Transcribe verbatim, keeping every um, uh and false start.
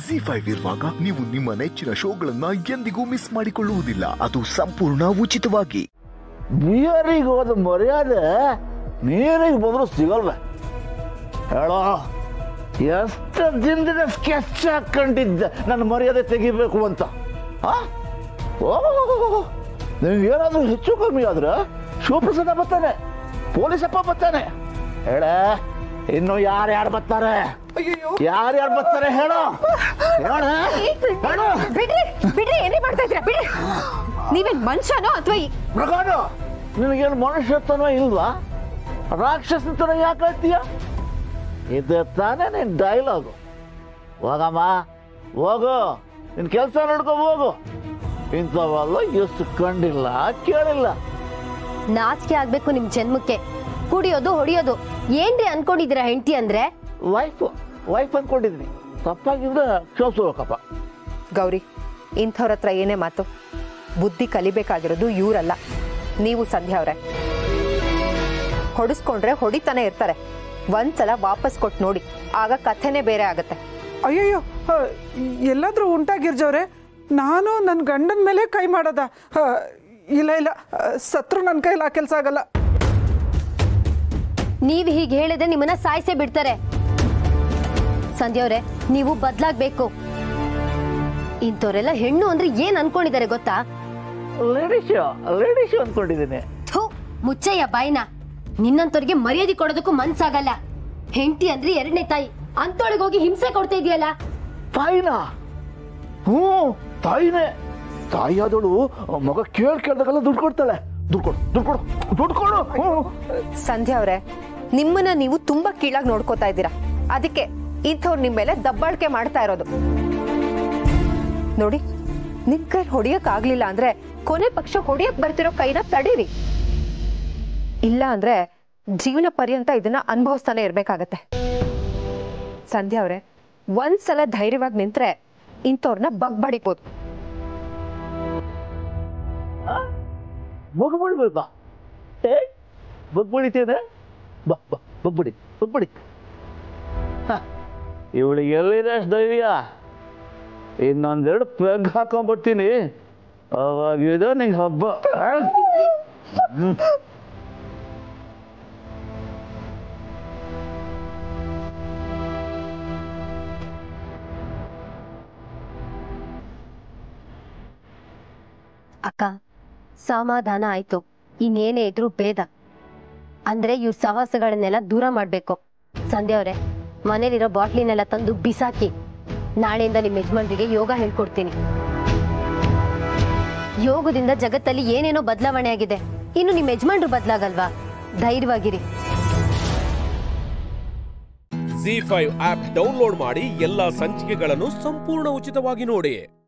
G five ಇರುವಾಗ ನೀವು ನಿಮ್ಮ ನೆಚ್ಚಿನ ಶೋಗಳನ್ನ ಎಂದಿಗೂ ಮಿಸ್ ಮಾಡಿಕೊಳ್ಳುವುದಿಲ್ಲ. ಅದು ಸಂಪೂರ್ಣ ಉಚಿತವಾಗಿ. ಬಿಯರಿಗೆ ಹೋದ ಮರ್ಯಾದೆ ನೀರಿಗೆ ಬಂದ್ರು ಸಿಗಲ್ವ ಹೇಳೋ? ಎಷ್ಟು ದಿನದಿಂದ ಸ್ಕೆಚ್ ಹಾಕೊಂಡಿದ್ದೆ ನನ್ನ ಮರ್ಯಾದೆ ತೆಗಿಬೇಕು ಅಂತ. ನಿಮ್ಗೆ ಏನಾದ್ರೂ ಹೆಚ್ಚು ಕಮ್ಮಿ ಆದ್ರೆ ಶಿವಪ್ರಸಾದ ಬರ್ತಾನೆ, ಪೊಲೀಸಪ್ಪ ಬರ್ತಾನೆ. ಹೇಳ ಇನ್ನು ಯಾರ್ಯಾರು ಬರ್ತಾರೆ? ಯಾರ್ಯಾರು ಬರ್ತಾರೆ ಹೇಳೋ? ಬಿಡ್ರಿ ಬಿಡ್ರಿ, ಏನೇ ಮಾಡ್ತಾ ಇದ್ದೀರಾ? ಬಿಡ್ರಿ. ನೀವೇನ್ ಮನುಷ್ಯನೋ ಅಥವಾ ಪ್ರಕಾಡು ನಿನಗೇನು ಮನುಷ್ಯತ್ವನೋ ಇಲ್ವಾ? ರಾಕ್ಷಸನ ತರ ಯಾಕೆ ಹೇಳ್ತೀಯ? ಇದೆ ತಾನೇ ನಿನ್ ಡೈಲಾಗು. ಹೋಗಮ್ಮ ಹೋಗು, ನಿನ್ ಕೆಲಸ ನೋಡ್ಕೊ ಹೋಗು. ಇಂಥವೆಲ್ಲ ಎಷ್ಟು ಕಂಡಿಲ್ಲ ಕೇಳಿಲ್ಲ. ನಾಚಿಕೆ ಆಗ್ಬೇಕು ನಿಮ್ ಜನ್ಮಕ್ಕೆ. ಕುಡಿಯೋದು ಹೊಡಿಯೋದು ಏನ್ರಿ ಅನ್ಕೊಂಡಿದ್ದೀರಾ? ಹೆಂಡತಿ ಅಂದ್ರೆ ವೈಫ್ ವೈಫ್ ಅನ್ಕೊಂಡಿದ್ದೀನಿ. ತಪ್ಪಾಗಿದ್ರೆ ಕ್ಷಮಿಸ್ಬೇಕಪ್ಪ. ಗೌರಿ, ಇಂಥವ್ರ ಹತ್ರ ಏನೇ ಮಾತು. ಬುದ್ಧಿ ಕಲಿಬೇಕಾಗಿರೋದು ಇವರಲ್ಲ, ನೀವು ಸಂಧ್ಯಾ ಅವ್ರೆ. ಹೊಡಿಸ್ಕೊಂಡ್ರೆ ಹೊಡಿತಾನೆ ಇರ್ತಾರೆ. ಒಂದ್ಸಲ ವಾಪಸ್ ಕೊಟ್ಟು ನೋಡಿ, ಆಗ ಕಥೆನೇ ಬೇರೆ ಆಗತ್ತೆ. ಅಯ್ಯಯ್ಯೋ, ಎಲ್ಲಾದ್ರೂ ಉಂಟಾಗಿರ್ಜವ್ರೆ. ನಾನು ನನ್ನ ಗಂಡನ ಮೇಲೆ ಕೈ ಮಾಡೋದ? ಇಲ್ಲ ಇಲ್ಲ, ಸತ್ರು ನನ್ನ ಕೈಲಿ ಆ ಕೆಲಸ ಆಗಲ್ಲ. ನೀವ್ ಹೀಗೆ ಹೇಳಿದ್ರೆ ನಿಮ್ಮನ್ನ ಸಾಯಿಸೇ ಬಿಡ್ತಾರೆ. ಸಂಧ್ಯಾವ್ರೆ, ನೀವು ಬದ್ಲಾಗ್ಬೇಕು. ಇಂಥವ್ರೆಲ್ಲ ಹೆಣ್ಣು ಅಂದ್ರೆ ಏನ್ ಅನ್ಕೊಂಡಿದ್ದಾರೆ ಗೊತ್ತಾ? ಲೇಡೀಸ್ ಲೇಡೀಸ್ ಅನ್ಕೊಂಡಿದ್ದೀನಿ. ಥು, ಮುಚ್ಚಯ್ಯ ಬಾಯ್ನ. ನಿನ್ನಂತವ್ರಿಗೆ ಮರ್ಯಾದೆ ಕೊಡೋದಕ್ಕೂ ಮನ್ಸಾಗಲ್ಲ. ಹೆಂಡತಿ ಅಂದ್ರೆ ಎರಡನೇ ತಾಯಿ, ಅಂತೊಳಗೆ ಹೋಗಿ ಹಿಂಸೆ ಕೊಡ್ತಾ ಇದೆಯಲ್ಲ. ತಾಯಿನಾ? ಹ್ಞೂ ತಾಯಿನೇ. ತಾಯಿ ಆದವಳು ಮಗ ಕೇಳ್ ಕೇಳ್ದಾಗೆಲ್ಲ ದುಡ್ಡು ಕೊಡ್ತಾಳೆ. ದುಡ್ಡು ಕೊಡು ದುಡ್ಡು ಕೊಡು ದುಡ್ಡು ಕೊಡು. ಸಂಧ್ಯಾ ಅವ್ರೆ, ನಿಮ್ಮನ್ನ ನೀವು ತುಂಬಾ ಕೀಳಾಗಿ ನೋಡ್ಕೋತಾ ಇದ್ದೀರಾ. ಅದಕ್ಕೆ ಇಂಥವ್ರು ನಿಮ್ ಮೇಲೆ ದಬ್ಬಾಳಿಕೆ ಮಾಡ್ತಾ ಇರೋದು. ನೋಡಿ, ನಿಮ್ ಕೈ ಹೊಡಿಯಕ್ ಆಗ್ಲಿಲ್ಲ ಅಂದ್ರೆ ಕೊನೆ ಪಕ್ಷ ಹೊಡಿಯಕ್ ಬರ್ತಿರೋ ಕೈನ ತಡೀರಿ. ಇಲ್ಲ ಅಂದ್ರೆ ಜೀವನ ಪರ್ಯಂತ ಇದನ್ನ ಅನುಭವಿಸ್ತಾನೆ ಇರ್ಬೇಕಾಗತ್ತೆ. ಸಂಧ್ಯಾ ಅವ್ರೆ, ಒಂದ್ಸಲ ಧೈರ್ಯವಾಗಿ ನಿಂತ್ರೆ ಇಂಥವ್ರನ್ನ ಬಗ್ಬಡಿಬೋದು. ಬಗ್ಬಡಿಬೇಕಾ? ಬಗ್ಬಡಿತೇನೆ. ಬಾ ಬಾ ಬಗ್ಬಡಿ ಬಗ್ಬಡಿ. ಇವಳಿಗೆ ಎಲ್ಲಿದೆ ಧೈರ್ಯ? ಇನ್ನೊಂದೆರಡು ಪೆಗ್ ಹಾಕೊಂಡ್ಬಿಡ್ತೀನಿ, ಅವಾಗಿದೆ ನಿಂಗೆ ಹಬ್ಬ. ಅಕ್ಕ, ಸಮಾಧಾನ ಆಯ್ತು. ಇನ್ನೇನೇ ಇದ್ರು ಭೇದ ಅಂದ್ರೆ ಇವ್ರ ಸಹವಾಸಗಳನ್ನೆಲ್ಲ ದೂರ ಮಾಡ್ಬೇಕು. ಸಂಧ್ಯಾ ಅವ್ರೆ, ಮನೇಲಿರೋ ಬಾಟ್ಲಿನೆಲ್ಲ ತಂದು ಬಿಸಾಕಿ. ನಾಳೆಯಿಂದ ನಿಮ್ ಯಜಮಾನ್ರಿಗೆ ಯೋಗ ಹೇಳ್ಕೊಡ್ತೀನಿ. ಯೋಗದಿಂದ ಜಗತ್ತಲ್ಲಿ ಏನೇನೋ ಬದಲಾವಣೆ ಆಗಿದೆ. ಇನ್ನು ನಿಮ್ ಯಜಮಾನ್ರು ಬದಲಾಗಲ್ವಾ? ಧೈರ್ಯವಾಗಿರಿ. ಜಿ ಫೈವ್ ಆಪ್ ಡೌನ್ಲೋಡ್ ಮಾಡಿ ಎಲ್ಲಾ ಸಂಚಿಕೆಗಳನ್ನು ಸಂಪೂರ್ಣ ಉಚಿತವಾಗಿ ನೋಡಿ.